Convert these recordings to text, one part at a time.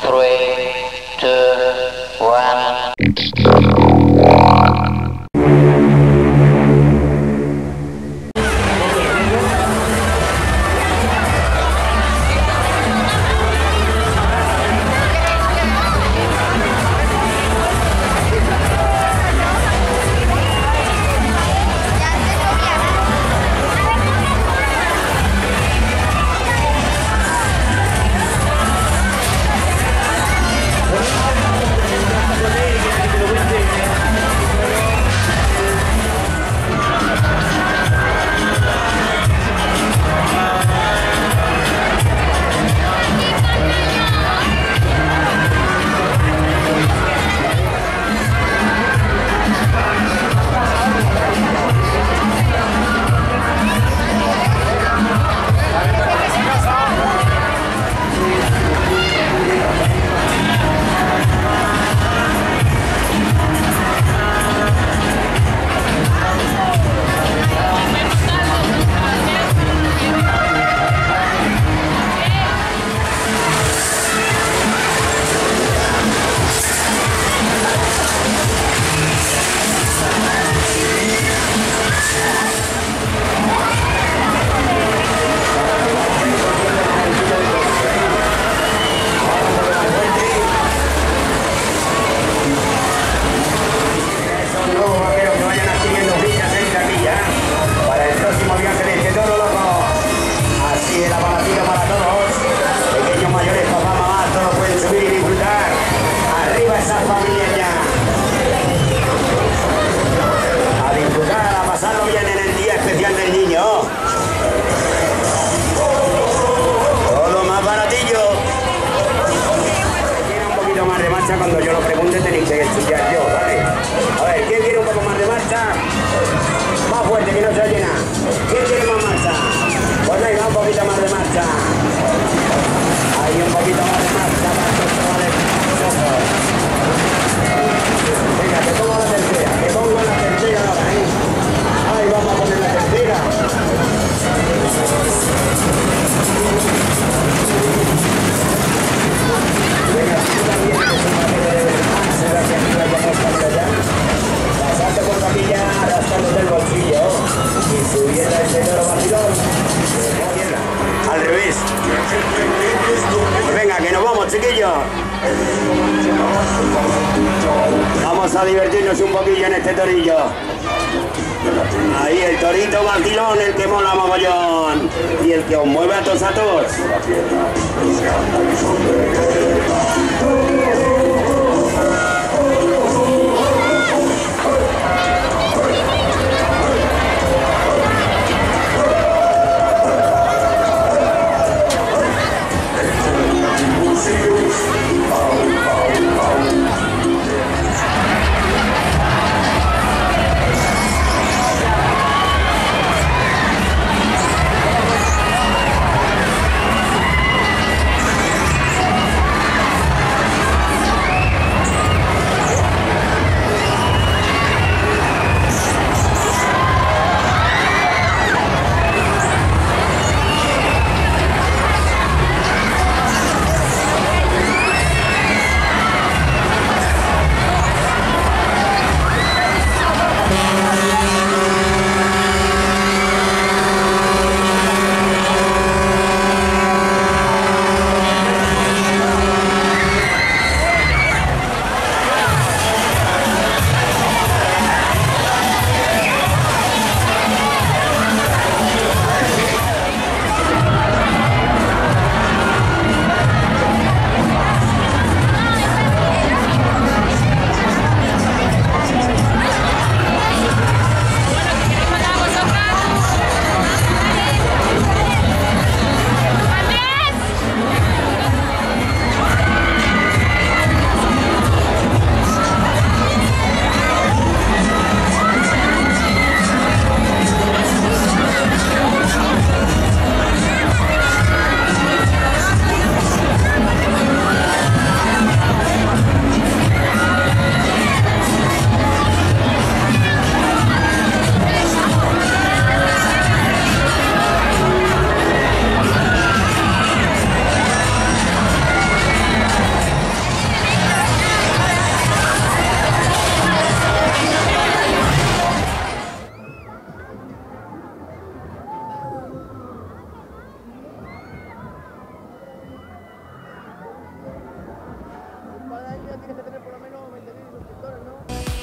3, 2, 1. Cuando yo lo pregunte tenéis que estudiar yo, ¿vale? A ver, ¿quién quiere un poco más de marcha? Más fuerte, que no se oye nada. ¿Quién quiere más marcha? Pues venga, un poquito más de marcha. Ahí un poquito más de marcha, venga, que pongo la tercera, ahora, ¿eh? Ahí vamos a poner la tercera. Venga, tú también, que es una de será que aquí la vamos para allá. Pasando por la villa, arrastrándote el bolsillo y subiendo el señor vacilón. Al revés. Pues venga, que nos vamos, chiquillos. Vamos a divertirnos un poquillo en este torillo. Ahí el torito vacilón, el que mola mogollón y el que os mueve a todos. tienes que tener por lo menos 20.000 suscriptores, ¿no?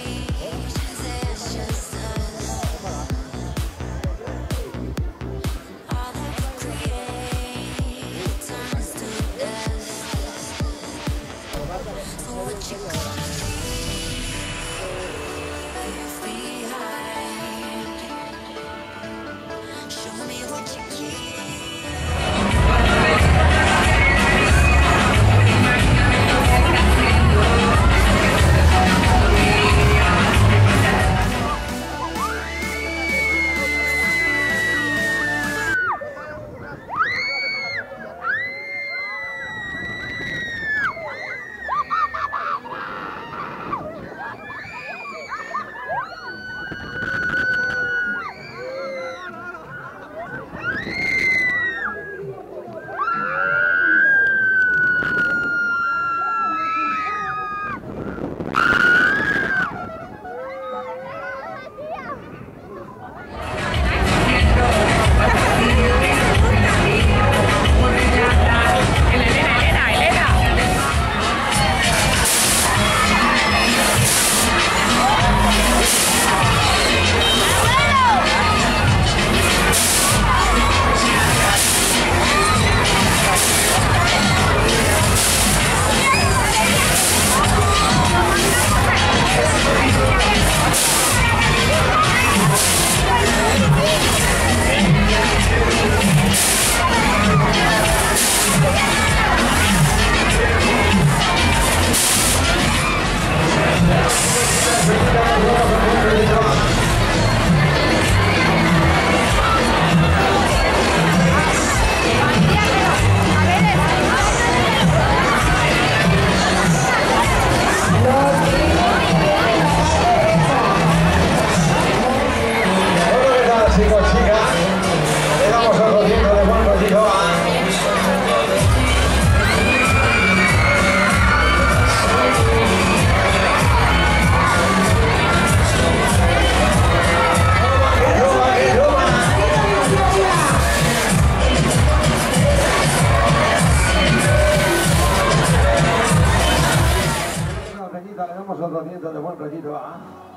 Le damos otro diente de buen rollito, ¿ah?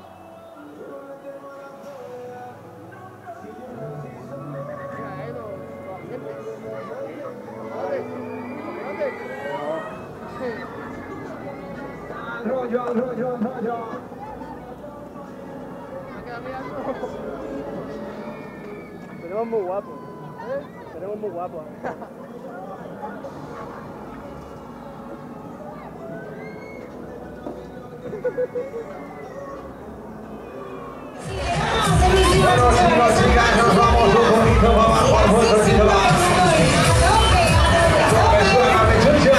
Rollo. Tenemos muy guapos. Tenemos muy guapos. Bueno, chicos, chicas, nos vamos un poquito para abajo al buen rollito, ¿ah? Que suena pechucha.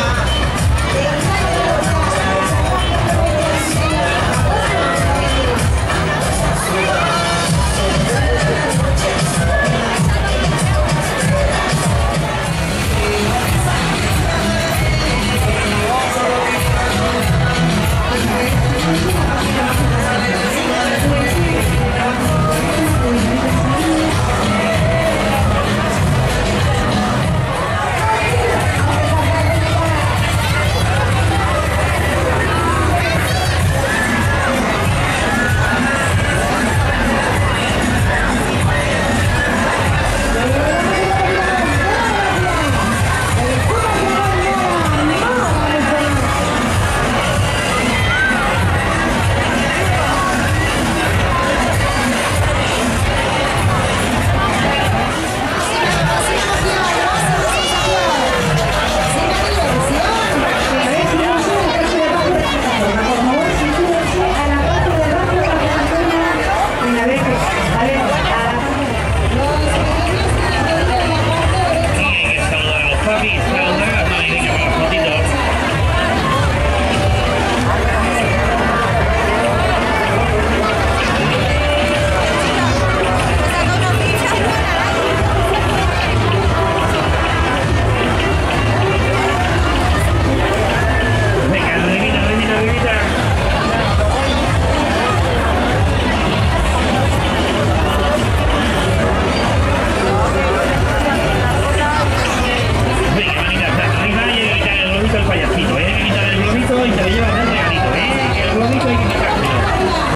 El payasito, hay que quitar el globito y te lo llevas